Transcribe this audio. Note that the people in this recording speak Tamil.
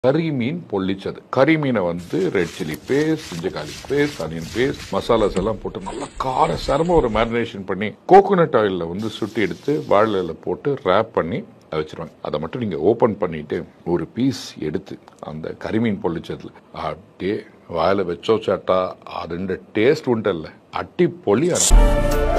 கறி மீன் பொள்ளிச்சது. கறி மீனை வந்து red chilli paste, ginger garlic paste, onion paste, masalas எல்லாம் போட்டு நல்லா கார சரமா ஒரு மேரினேஷன் பண்ணி கோகோனட் ஆயிலில் வந்து சுட்டி எடுத்து வாழை போட்டு ரேப் பண்ணி வச்சிருவாங்க. அதை மட்டும் நீங்க ஓபன் பண்ணிட்டு ஒரு பீஸ் எடுத்து அந்த கறிமீன் பொள்ளிச்சதுல அப்படியே வாயில வச்சோச்சாட்டா அது டேஸ்ட் உண்டு இல்ல அட்டி பொள்ளி.